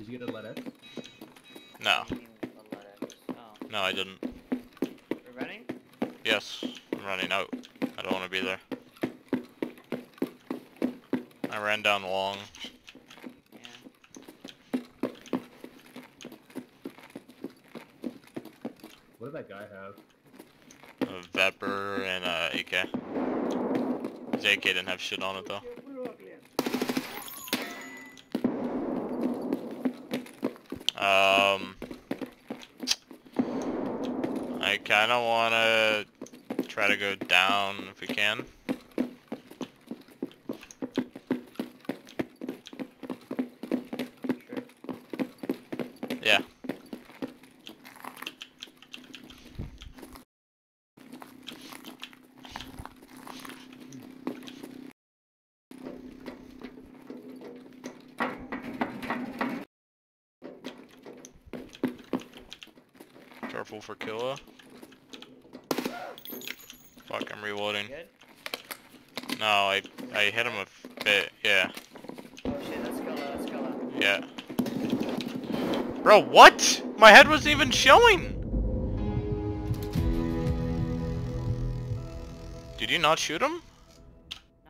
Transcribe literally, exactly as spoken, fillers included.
Did you get a lead X? No. What do you mean a lead X? Oh. No, I didn't. We're running? Yes, I'm running out. I don't want to be there. I ran down long. Yeah. What did that guy have? A Vepper and a A K. His A K didn't have shit on it though. Um, I kind of want to try to go down if we can. Sure. Yeah. Careful for Killa. Fuck, I'm reloading. Good? No, I I hit him a bit. Yeah. Oh shit, that's Killa, that's Killa. Yeah. Bro, what? My head wasn't even showing. Did you not shoot him?